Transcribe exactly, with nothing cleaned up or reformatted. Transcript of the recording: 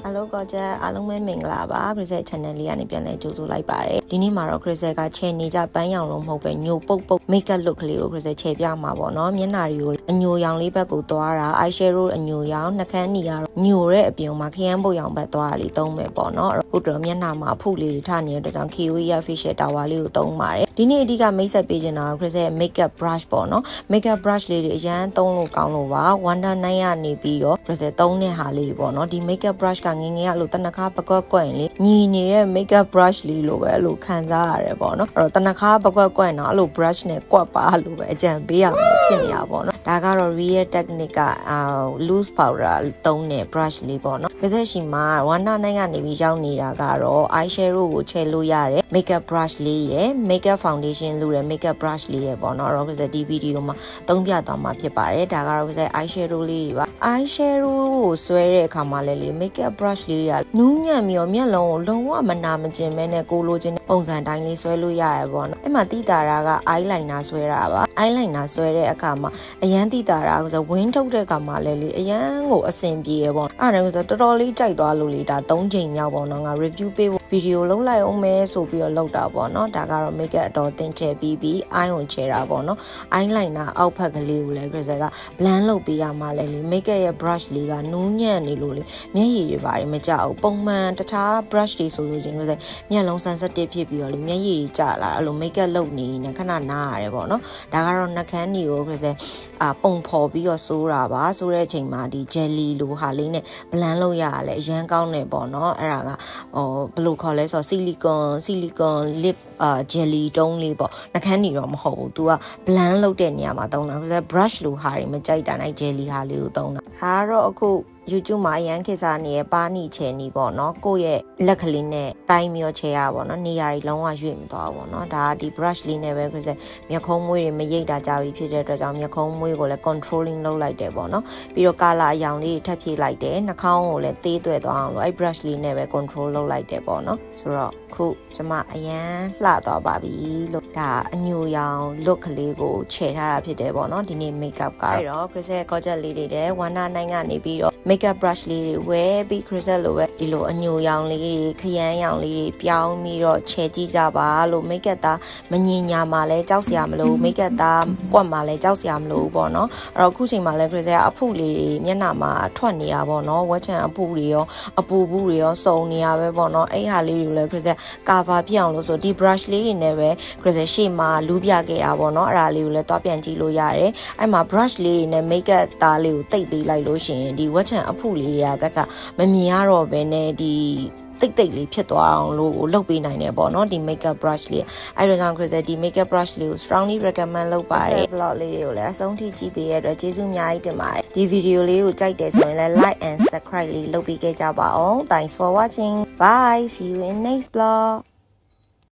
Hello 哥姐，阿龍妹明啦吧 ？Chris channel 呢你ပြန်嚟做做禮拜嘅。ဒီနေ့မှာတော့ Chris ကချိန်နေကြပန်းရောင်လုံးမဟုတ်ပဲညိုပုတ်ပုတ် makeup look လေးကို Chris ချိန်ပြမှာပေါ့နော်။မျက်နှာတွေကိုအညိုရောင်လေးဘက်ကိုသွားတာ eyeshadow အညိုရောင်နှာခမ်းနီကတော့ညိုတဲ့အပြင်မှာခရမ်းပုတ်ရောင်ဘက်သွားတာလေးသုံးမယ်ပေါ့နော်။ဟုတ်တော့မျက်နှာမှာအဖုလေးတွေထနေတဲ့အတွက်ကြောင့် K O E facial tower လေးကိုသုံးပါတယ်။ဒီနေ့အဓိကမိတ်ဆက်ပေးချင်တာက Chris ရဲ့ makeup brush ပေါ့နော်။ makeup brush လေးတွေအရန်သုံးလို့ကောင်းလို့ပါ။ Wonder နိုင်ကနေပြီးတော့ Chris သုံးတဲ့ဟာလေးပေါ့နော်။ဒီ makeup brush ကငငယ်ရလို့တနခါပကွက်ကွက်ရင်လေညီနေတဲ့ makeup brush လေးလိုပဲအဲ့လိုခံစားရတယ်ပေါ့နော်အဲ့တော့တနခါပကွက်ကွက်တော့အဲ့လို brush နဲ့ကွက်ပါလို့ပဲအကြံပေးရမှာဖြစ်နေရပေါ့နော်ဒါကတော့ real technique ကအာ loose powder သုံးတဲ့ brush လေးပေါ့နော်ပြည့်ရှိမှာဝန္တာနိုင်ကနေပြီးရောက်နေတာကတော့ eyeshadow ကိုချဲလို့ရတဲ့ makeup brush လေးရယ် makeup foundation လို့ရတဲ့ makeup brush လေးရယ်ပေါ့နော်အဲ့တော့ပြည့်ဒီ video မှာသုံးပြသွားမှာဖြစ်ပါတယ်ဒါကတော့ပြည့် eyeshadow လေးတွေပါ eyeshadow ကိုဆွဲတဲ့အခါမှာလည်းလေ makeup brush လေးတွေကနူးညံ့ပြီးတော့မျက်လုံးကိုလုံးဝမနာမကျင်မဲနဲ့ကိုလိုချင်တဲ့ပုံစံတိုင်းလေးဆွဲလို့ရတယ်ပေါ့နော်အဲ့မှာတိတာတာက eyeliner ဆွဲတာပါ eyeliner ဆွဲတဲ့အခါမှာအရန်တိတာတာဆိုဝင်းထုတ်တဲ့အခါမှာလည်းလေအရန်ကိုအဆင်ပြေရပေါ့အဲ့ဒါဆိုတော်တော်လေးကြိုက်သွားလို့လေဒါသုံးချိန်မြောက်ပေါ့နော်ငါ review ပေးဖို့ video လုပ်လိုက်အောင်မဲဆိုပြီးတော့လုပ်တာပေါ့နော်ဒါကတော့ makeup အတော်တင်ချဲပြီးပြီး eye ကိုချဲတာပေါ့နော် eyeliner အောက်ဖက်ကလေးကိုလည်း Chris က blend လုပ်ပေးရမှာလေလေ makeup ရဲ့ brush လေးကနူးညံ့နေလို့လေမျက်ရည်တွေပါတယ်မကြောက်ဘူးပုံမှန်တခြား brush တွေဆိုလို့ချင်းဆိုမျက်လုံး sensitive ဖြစ်ပြီးတော့လေမျက်ရည်တွေကျလာအဲ့လို makeup လုပ်နေနေခဏနားရတယ်ပေါ့နော်ဒါကတော့နှာခမ်းနီကို Chris အာပုံဖော်ပြီးတော့စိုးတာပါစိုးတဲ့အချိန်မှာဒီ jelly လိုဟာလေးနဲ့ blend လုပ်ရရလဲအရန်ကောင်းနေပေါ့နော်အဲ့ဒါကဟိုဘယ်လိုခေါ်လဲဆိုတော့ silicone silicone lip အာ jelly တုံးလေးပေါ့နှာခမ်းနီတော့မဟုတ်ဘူး तू က blend လုပ်တဲ့နေရာမှာသုံးတာ Chris brush လိုဟာတွေမကြိုက်တာနိုင် jelly ဟာလေးကိုသုံးတာဒါကတော့အခုYouTube မှာအရန်ခေစားနေရပါနီချဲနီပေါ့နော်ကိုယ့်ရဲ့လက်ကလေးနဲ့တိုင်းမျိုးချဲရပါတော့နေရာတွေလုံးဝရွေ့မသွားဘူးပေါ့နော်ဒါဒီ brush လေးနဲ့ပဲ Chris မျက်ခုံးမွေးတွေမရိပ်တာကြပြီဖြစ်တဲ့အတွက်ကြောင့်မျက်ခုံးမွေးကိုလည်း controlling လုပ်လိုက်တယ်ပေါ့နော်ပြီးတော့ color အရောင်လေးထပ်ဖြည့်လိုက်တယ်နှာခေါင်းကိုလည်းသေးသွဲ့သွားအောင်လို့အဲ့ brush လေးနဲ့ပဲ control လုပ်လိုက်တယ်ပေါ့နော်ဆိုတော့ခုကျွန်မအရန်လှသွားပါပြီလို့ဒါအညိုရောင် look ကလေးကိုခြေထားတာဖြစ်တယ်ပေါ့နော်ဒီနေ့ makeup ကအဲ့တော့ Chris ရဲ့ gadget လေးတွေတဲ့ Wonder နိုင်ကနေပြီးတော့ makeup brush လေးတွေဝယ်ပြီး Chris လိုပဲဒီလိုအညိုရောင်လေးတွေခရမ်းရောင်လေးတွေပြောင်းပြီးတော့ခြေကြည့်ကြပါလို့ makeup သားမငင်ညာမှာလဲကြောက်စရာမလို makeup သားကွက်မှာလဲကြောက်စရာမလိုပေါ့နော်အဲ့တော့အခုချိန်မှာလဲ Chris ကအဖုလေးတွေမျက်နှာမှာထွက်နေရပါပေါ့နော်ဝက်ချံအဖုတွေရောအပူဘူးတွေရောစုံနေရပဲပေါ့နော်အဲ့ဟာလေးတွေလဲ Chris cover ပြအောင်လို့ဆိုဒီ brush လေးတွေနဲ့ပဲ Chris ရှေ့မှာလူးပြခဲ့တာပေါ့နော်အဲ့ဒါလေးကိုလဲသွားပြန်ကြည့်လို့ရတယ်အဲ့မှာ brush လေးတွေနဲ့ makeup သားလေးကိုတိတ်ပေးလိုက်လို့ရှိရင်ဒီဝက်ချံအဖုလေးတွေကကစားမမြင်ရတော့ဘဲနဲ့ဒီတိတ်တိတ်လေးဖြစ်သွားအောင်လို့လုပ်ပေးနိုင်တယ်ပေါ့နော်ဒီ makeup brush လေးအဲ့ဒါကြောင့် Chris ဒီ makeup brush လေးကို strongly recommend လုပ်ပါတယ် vlog လေးတွေကိုလည်းအဆုံးထိကြည့်ပေးရတဲ့အတွက်ကျေးဇူးအများကြီးတင်ပါတယ်ဒီ video လေးကိုကြိုက်တယ်ဆိုရင်လည်း like and subscribe လေးလုပ်ပေးခဲ့ကြပါအောင် thanks for watching bye see you in next vlog